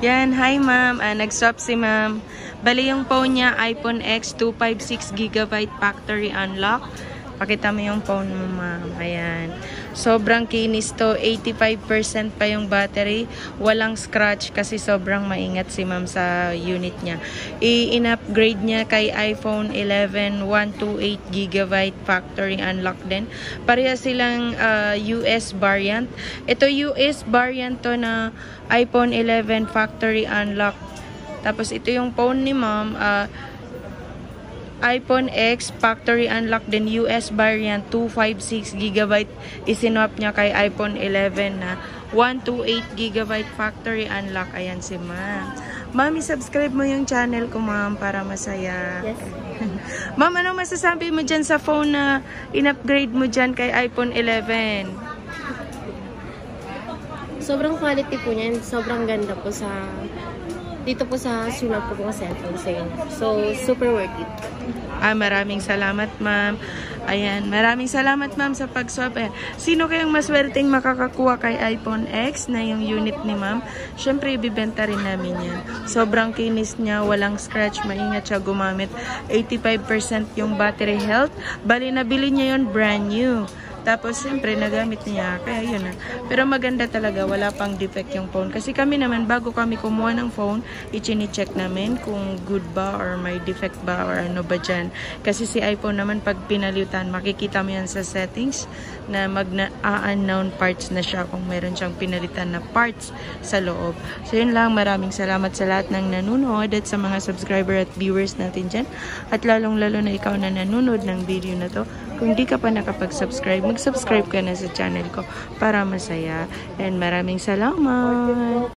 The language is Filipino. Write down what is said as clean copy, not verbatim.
Yan, hi ma'am. Nag-swap si ma'am. Bali yung phone niya, iPhone X 256GB factory unlock. Pakita mo yung phone mo ma'am. Ayan. Sobrang kinis to. 85% pa yung battery. Walang scratch kasi sobrang maingat si ma'am sa unit niya. In-upgrade niya kay iPhone 11 128GB factory unlock din. Pareha silang US variant. Ito US variant to na iPhone 11 factory unlock. Tapos ito yung phone ni ma'am, iPhone X factory unlock din, US variant 256GB. Isinwap niya kay iPhone 11 na 128GB factory unlock. Ayan si ma'am. Ma'am, subscribe mo yung channel ko ma'am para masaya. Yes. Ma'am, anong masasabi mo dyan sa phone na in-upgrade mo dyan kay iPhone 11? Sobrang quality po niyan. Sobrang ganda po sa... Dito po sa sulat po mga cellphone sa inyo. So, super worth it. Maraming salamat, ma'am. Ayan, maraming salamat, ma'am, sa pag-swap. Sino kayang maswerteng makakakuha kay iPhone X na yung unit ni ma'am? Siyempre, ibibenta rin namin yan. Sobrang kinis niya, walang scratch, maingat siya gumamit. 85% yung battery health. Bali, nabili niya yun brand new. Tapos, siyempre, nagamit niya. Kaya yun na. Pero maganda talaga. Wala pang defect yung phone. Kasi kami naman, bago kami kumuha ng phone, i-check namin kung good ba or may defect ba or ano ba dyan. Kasi si iPhone naman, pag pinalitan, makikita mo yan sa settings na unknown parts na siya kung meron siyang pinalitan na parts sa loob. So, yun lang. Maraming salamat sa lahat ng nanonood at sa mga subscriber at viewers natin dyan. At lalong-lalo na ikaw na nanonood ng video na to. Kung di ka pa nakapag-subscribe, mag-subscribe ka na sa channel ko para masaya. And maraming salamat!